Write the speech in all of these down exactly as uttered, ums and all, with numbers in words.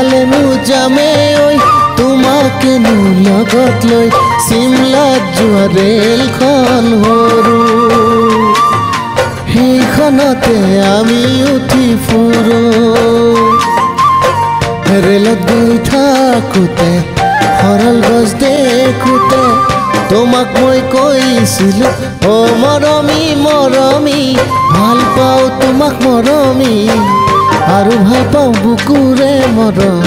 কোনফালেনো যামে ঐ তোমাকেনো লগত লৈ চিমলাত যোৱা ৰেলখন সৰু সেইখনতে আমি উঠি ফুৰো ৰেলত গৈ থাকোঁতে সৰল গছ দেখোঁতে তোমাক মই কৈছিলো অ মৰমী মৰমী ভাল পাওঁ তোমাক মৰমী আৰু ভাল পাওঁ বুকুৰে মৰম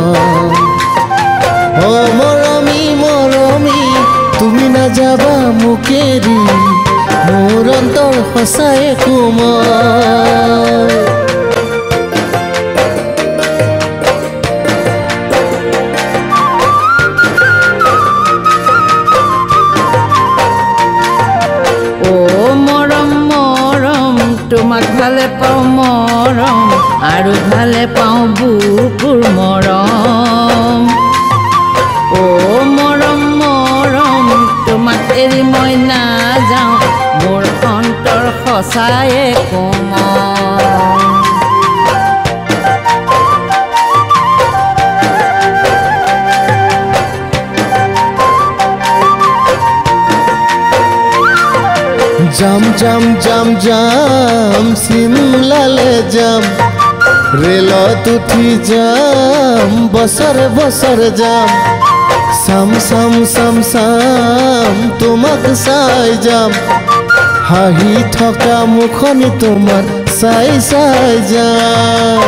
অ মৰমী মৰমী তুমি নাযাবা মোক এৰি মোৰ অন্তৰ সঁচাই কোমল তোমাক ভালে পাওঁ মৰম আৰু ভালে পাওঁ বুকুৰ মৰম অ মৰম মৰম তোমাক এৰি মই নাযাওঁ মোৰ অন্তৰ সঁচাই কোমল যাম যাম যাম যাম চিমলালে যাম ৰেলত উঠি যাম বছৰে বছৰে যাম চাম চাম চাম চাম তোমাক চাই যাম হাঁহি থকা মুখনি তোমাৰ চাই চাই যাম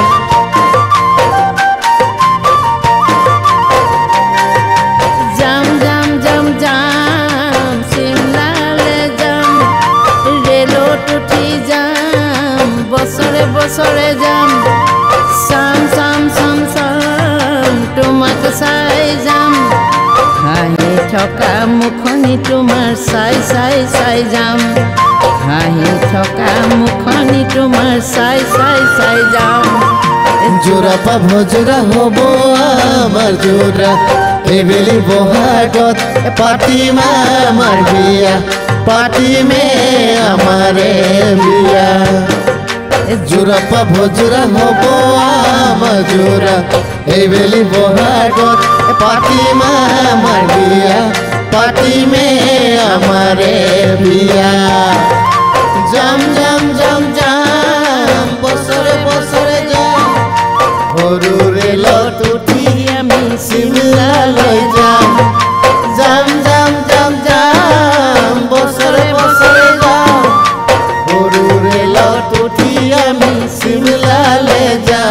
যাম যাম যাম যাম চিমলালে যাম ৰেলত উঠি যাম বছৰে বছৰে যাম চাম চাম চাম চাম তোমাক চাই যাম হাঁহি থকা মুখনি তোমাৰ চাই চাই চাই যাম হাঁহি থকা মুখনি তোমাৰ চাই চাই চাই যাম জোৰা পাভ জোৰা হ'ব আমাৰ জোৰা এইবেলি বহাগত পাতিম আমাৰ বিয়া পাতিমে আমাৰে বিয়া জোৰা পাভ জোৰা হ'ব আমাৰ জোৰা এইবেলি বহাগত পাতিম আমাৰ বিয়া পাতিমে আমাৰে বিয়া যাম যাম যাম যাম বছৰে বছৰে যাম সৰু ৰেলত উঠি আমি চিমলালৈ যাম যাম যাম যাম যাম বছৰে বছৰে যাম সৰু ৰেলত উঠি আমি চিমলালৈ যাম